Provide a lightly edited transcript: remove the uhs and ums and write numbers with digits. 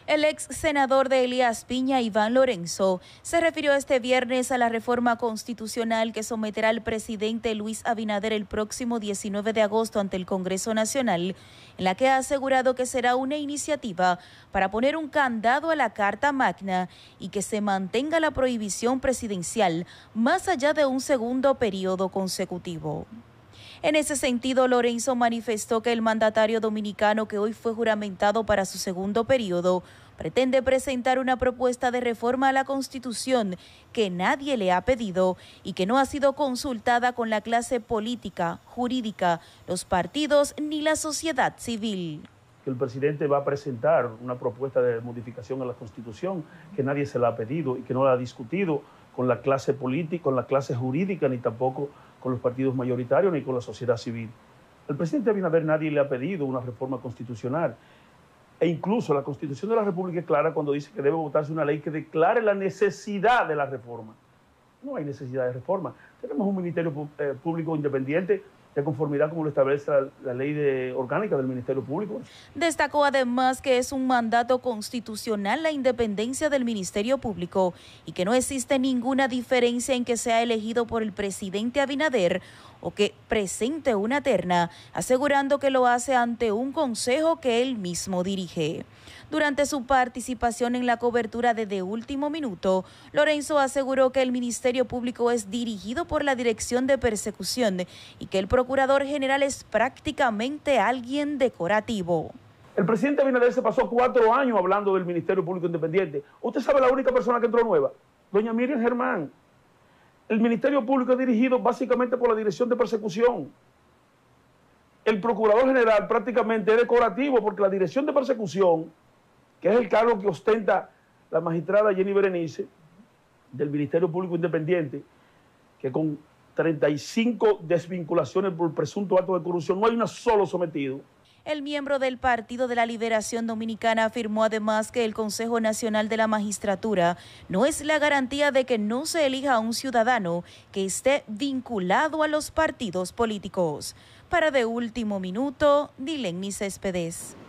El ex senador de Elías Piña, Iván Lorenzo, se refirió este viernes a la reforma constitucional que someterá el presidente Luis Abinader el próximo 19 de agosto ante el Congreso Nacional, en la que ha asegurado que será una iniciativa para poner un candado a la Carta Magna y que se mantenga la prohibición presidencial más allá de un segundo periodo consecutivo. En ese sentido, Lorenzo manifestó que el mandatario dominicano, que hoy fue juramentado para su segundo periodo, pretende presentar una propuesta de reforma a la Constitución que nadie le ha pedido y que no ha sido consultada con la clase política, jurídica, los partidos ni la sociedad civil. El presidente va a presentar una propuesta de modificación a la Constitución que nadie se la ha pedido y que no la ha discutido con la clase política, con la clase jurídica, ni tampoco con los partidos mayoritarios, ni con la sociedad civil. Al presidente Abinader nadie le ha pedido una reforma constitucional. E incluso la Constitución de la República es clara cuando dice que debe votarse una ley que declare la necesidad de la reforma. No hay necesidad de reforma. Tenemos un Ministerio Público independiente de conformidad como lo establece la ley orgánica del Ministerio Público. Destacó además que es un mandato constitucional la independencia del Ministerio Público y que no existe ninguna diferencia en que sea elegido por el presidente Abinader o que presente una terna, asegurando que lo hace ante un consejo que él mismo dirige. Durante su participación en la cobertura de Último Minuto, Lorenzo aseguró que el Ministerio Público es dirigido por la Dirección de Persecución y que el Procurador General es prácticamente alguien decorativo. El presidente Abinader se pasó 4 años hablando del Ministerio Público Independiente. ¿Usted sabe la única persona que entró nueva? Doña Miriam Germán. El Ministerio Público es dirigido básicamente por la Dirección de Persecución. El Procurador General prácticamente es decorativo porque la Dirección de Persecución, que es el cargo que ostenta la magistrada Jenny Berenice del Ministerio Público Independiente, que con 35 desvinculaciones por presunto acto de corrupción no hay un solo sometido. El miembro del Partido de la Liberación Dominicana afirmó además que el Consejo Nacional de la Magistratura no es la garantía de que no se elija a un ciudadano que esté vinculado a los partidos políticos. Para De Último Minuto, Dilenny Céspedes.